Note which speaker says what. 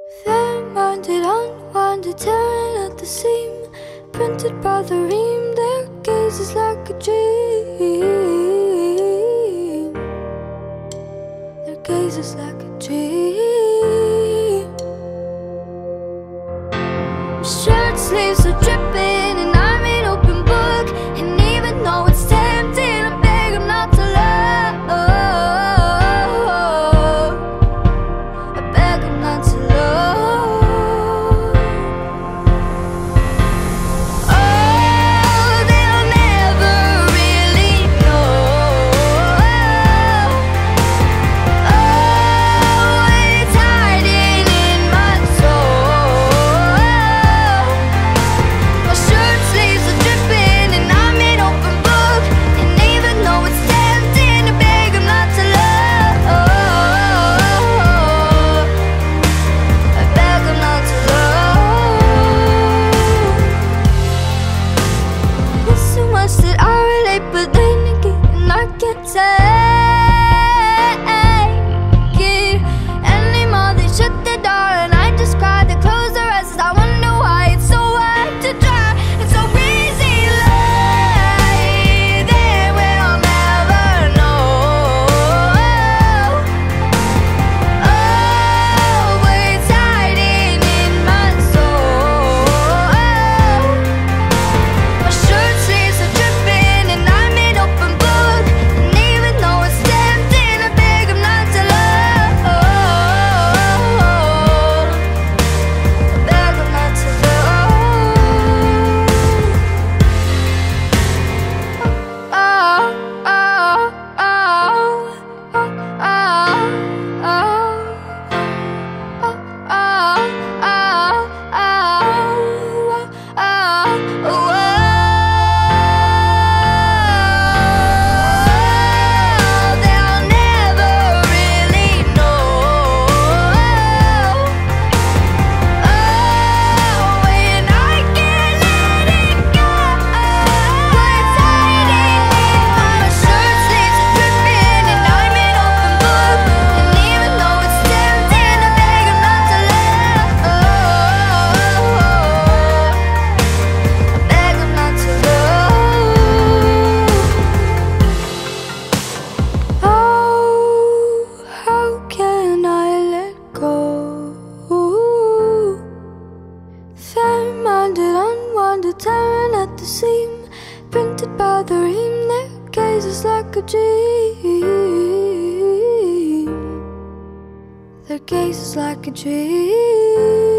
Speaker 1: Fair-minded, unwinded, tearing at the seam, printed by the ream. Their gaze is like a dream. Their gaze is like a dream. Shirt sleeves are dripping and I'm an open book. And even though it's tempting, I beg them not to love. I beg them not to love. That I relate, but they negate, and I can't take it anymore. They shut the door and I just cried. They close their eyes. I wonder why it's so hard to try. It's so easy, like they will never know. Oh, but it's hiding in my soul. My shirt sleeves are dripping and I'm an open book. And even though it's tempting, I beg them not to love. I beg them not to love. Oh, oh, oh, oh, they'll never really know. Oh, and I can't let it go. It's hiding in my shirt sleeves are dripping and I'm an open book. And even though it's tempting, I beg them not to love. I beg them not to love. Oh, how can I let go? Fair-minded, unwinded, tearing at the seam, printed by the ream. Their gaze is like a dream. Their gaze is like a dream.